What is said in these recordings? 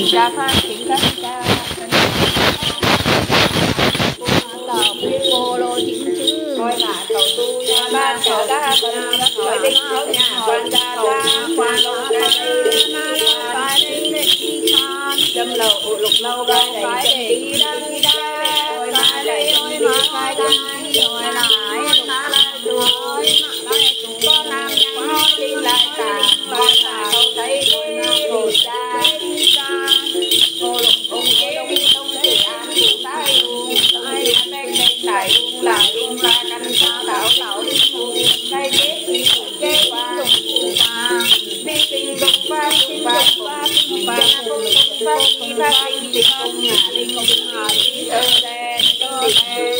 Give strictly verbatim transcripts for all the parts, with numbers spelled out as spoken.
cha pha chính các cha cô lô chính chứ coi là cầu tu nhà ba cầu đa cầu hỏi đinh khấu nhà quan gia gia quan lô ca đi na đi đi khan châm lầu lục lâu gai đầy đi đa đi đa coi mà đây ôi mà khai đây rồi lại ta lại đuổi lại tụ con nam nhân nói đi lại cả coi là không thấy cô cha đi cha cô lục ông kia ông ông kia ăn tay tay bên bên tay là luôn là canh cá đảo đảo đi mua cây chết đi chết qua qua đi tìm lục qua tìm qua qua tìm qua cùng qua tìm qua tìm tìm cùng nhà đi cùng nhà đi ở đây ở đây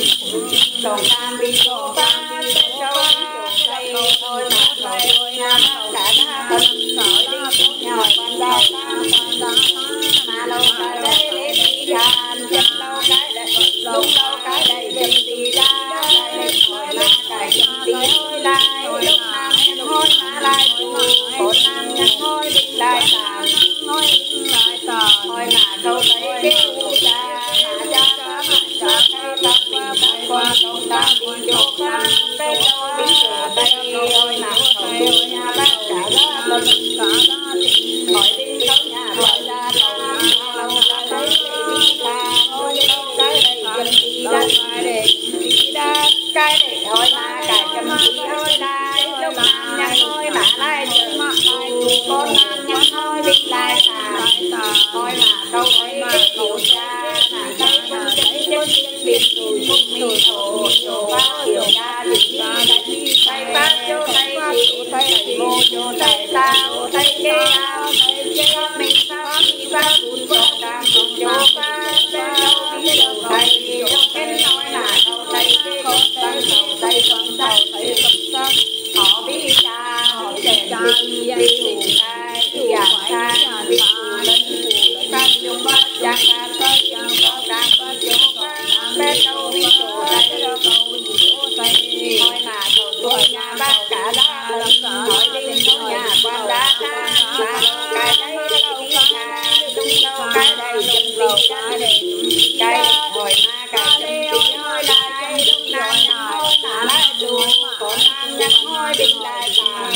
đồng nam đi chỗ ba chỗ đây thôi mà thôi nhà cả nhà con sỏi đi chỗ nhà quan gia quan gia mà lâu cả đây để đi ra chân lâu cái đây lâu lâu cái đây chân đi ra đây hỏi là cái chân đi hơi lại lúc nam nhân hôi mà lại tu còn nam nhân hôi đi lại tàn hôi lại tàn hôi mà câu thấy kêu cha mà cha cha mà cha thấy ta qua qua công ta đi chỗ qua đây đâu đi chỗ đây ôi mà thôi nhà bác cả ra lần cả ra hỏi đi đâu nhà gọi ra lâu ta thấy đi là thôi lâu cái đây chân đi ra cái để đi ra cái để thôi mà cái chân đi thôi lại lúc nam nhân thôi mà lại chân mà lại con nam nhân thôi đi lại ta thôi mà câu thấy mà cậu cha là thấy con thấy chân biết rồi không rồi ồ chỗ ba hiểu ra đi ra đi tay ba chỗ tay chỗ tay mô chỗ tay sao tay kia áo tay kia mình sao mình sao cuốn chỗ đang không chỗ ba bên đâu biết đâu tay chỗ cái nói là đâu tay kia con tay đầu tay con tay tay con họ biết cha họ trẻ cha đi đi cha đi à cha đi lên ta dùng ba cha ta tới cha có ta có chỗ bên đâu biết chỗ đây đâu đâu chỗ tay thôi mà cầu tôi nhà bác cả đã hỏi đi chỗ nhà quan đã ta mà cái đấy đi cha đúng đâu cái đây dùm lầu cái đây cái hồi mà cái dùm đi hơi lại đúng nào thôi ta lại đùa còn nam nhân thôi đi lại ta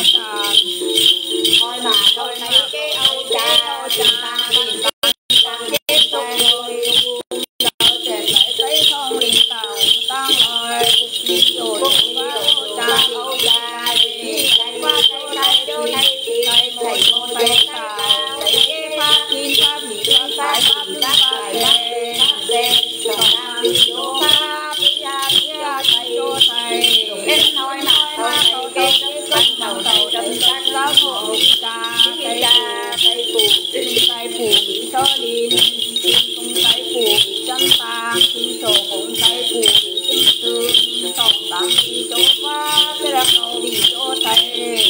thôi mà thôi thấy cái âu cha âu cha ta đi ta tiếp tục rồi lại thấy không đi tàu tăng rồi rồi cha âu cha đi chạy qua chạy chạy đâu này thì thầy thầy con thầy ta thầy cái pháp tin pháp bị con sai pháp pháp phải lên lên còn nam đi chỗ pháp ya ya thầy cô thầy đến nói mà thôi thầy cái bắt đầu thầy đâm chắc giáo hộ cha thầy cha thầy phụ thầy phụ bị sơ đi không thầy phụ bị chân ta khi chỗ cũng thầy phụ bị tinh sư tổng tám đi chỗ pháp thế là cầu đi chỗ thầy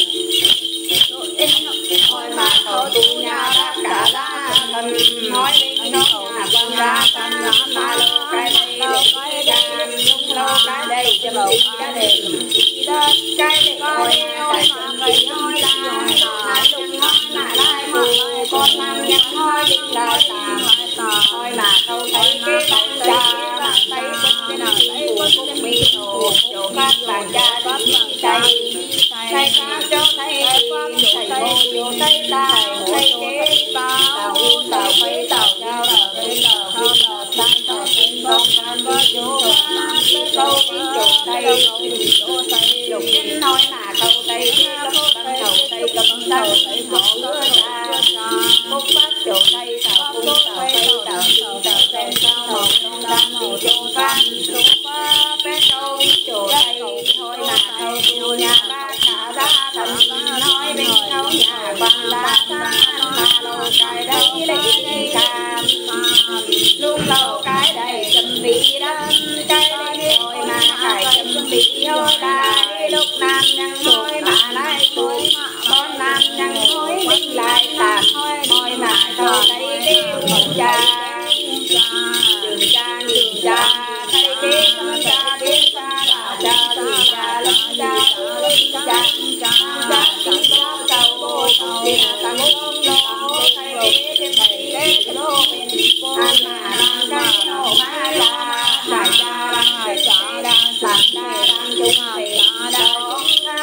thôi mà thôi tu nhà đã cả đã mình nói đi nó nhà quan ra can lá ta lâu cái đây lâu cái đây đúng lâu cái đây cho bầu cái đây đó cái đây coi cái mà người nói là là đúng nó là lại mà con nam nhân nói đi là ta thôi mà câu thấy cái câu cha là thấy cái nào thấy cũng bị tổ chỗ các bà cha có thầy thầy ta cho thầy thầy thầy vô thầy ta thầy kế tao tao phải tao cao tao phải tao cao tao tăng tao trên con can có chỗ cái câu tiếng chỗ thầy chỗ thầy lục đến nói mà câu thầy cấp tăng đầu thầy cấp tăng thầy họ đưa ra phúc phát chỗ thầy tao cũng tao phải tao tao xem tao một trong tam màu chỗ tam chỗ ba bé câu chỗ thầy thôi mà câu chỗ nhà ba cả ra thành nói bên câu nhà quan la mà lâu cái đây lấy đi cam luôn lâu cái đây chuẩn bị đó cái đây rồi mà phải chuẩn bị thôi lại lúc nam nhân thôi mà lại thôi con nam nhân thôi đi lại là thôi thôi mà thôi đây kêu một cha đường cha đường cha thấy cái con cha biết cha là cha thì cha lúc cha cha cha cha cha cha cầu bố thầu nhà ta muốn lo thấy cái thầy cái an mà đang cái nô ma la đại cha đang hải cha đang sạc đa đang chung thị đâu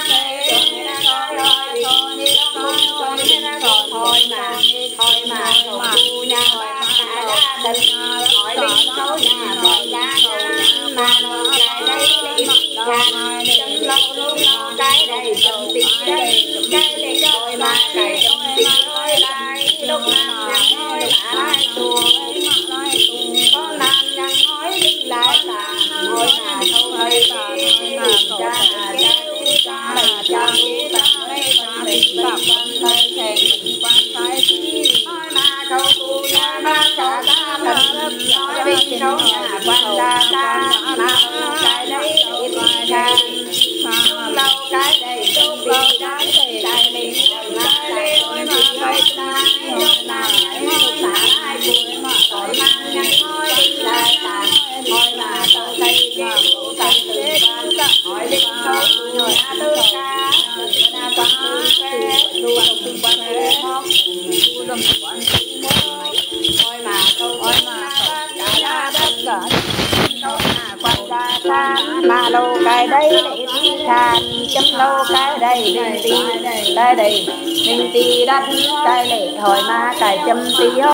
thôi mà thôi mà tu nhà ba cả đình hỏi đi số nhà rồi lá mà nó lại đây để làm chân lâu luôn nó cái đây trong tí đây cái đây rồi mà cái trong tí ơi lại lúc nào nhang nói lại tuồng có nam nhang nói đi lại là ngồi mà không hơi ta cha cha cha cha ta lấy ta lấy ta tay thèn mình quan tay nói mà cầu tu nhà ba cả ta mình nói đi đâu nhà quan ta ta mà cái đấy cái lâu cái đây chung lâu cái đây đại đi cái đây ôi mà phải ta làm lại một xã ai vui mà tội mang nhang nói đi lại ta hỏi mà đâu thấy nhà cụ ta tự ban hỏi đi đâu nhà tư ca nhà quan tư phê luôn tư quan phê móc luôn quan tư móc hỏi mà câu hỏi mà cả là đất cả câu mà quan gia ta mà lâu cái đây để đi than chấm lâu cái đây để đi đây đây mình đi đất cái lệ hỏi mà cái chấm tí